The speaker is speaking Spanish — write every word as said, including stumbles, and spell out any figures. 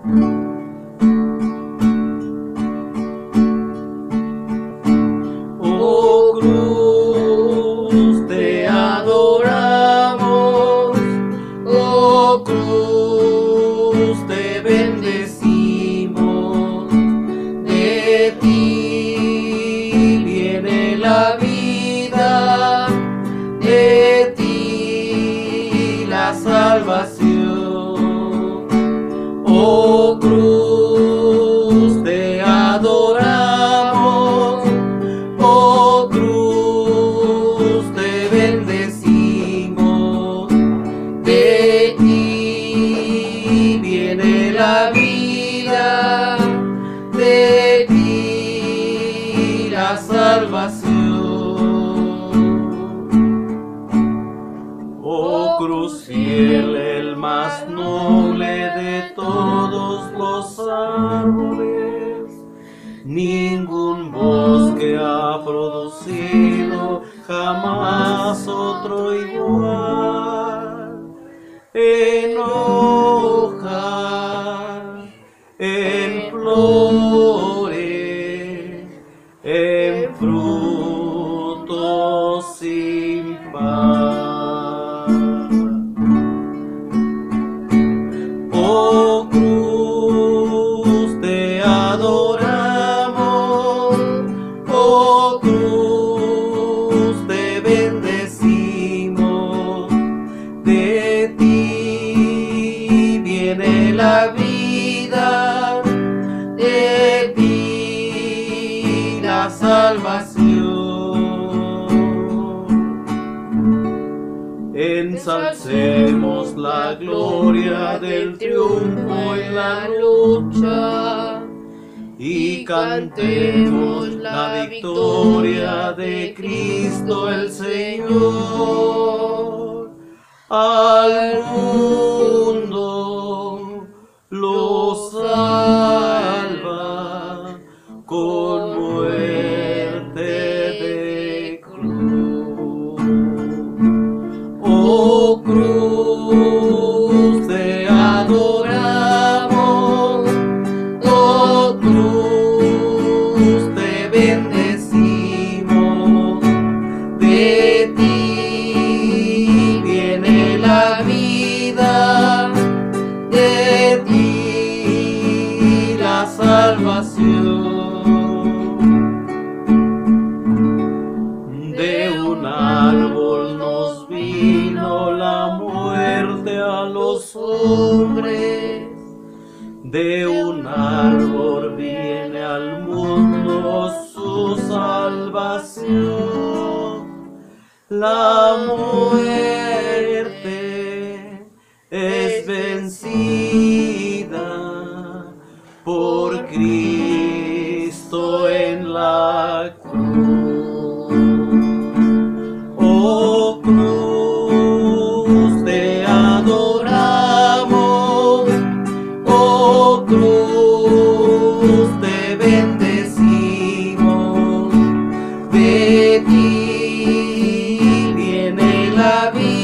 Oh cruz, te adoramos, oh cruz, te bendecimos, de ti viene la vida, de ti la salvación. Oh cruz, te adoramos, oh cruz, te bendecimos, de ti viene la vida, de ti la salvación. Oh cruz fiel, el más noble de todos los árboles, ningún bosque ha producido jamás otro igual. En hojas, en flores, en frutos sin par. Oh cruz, te adoramos, oh cruz, te bendecimos, de ti viene la vida, de ti la salvación. Ensalcemos la gloria del triunfo en la lucha y cantemos la victoria de Cristo el Señor. Al mundo lo salva con muerte de cruz. Oh cruz, te adoramos, oh cruz, te bendecimos, de ti viene la vida, de ti la salvación. De un árbol nos vino la muerte a los hombres, de un árbol viene al mundo su salvación. La muerte es vencida por Cristo en la cruz. Oh cruz, te adoramos, oh cruz, te bendecimos, de ti viene la vida.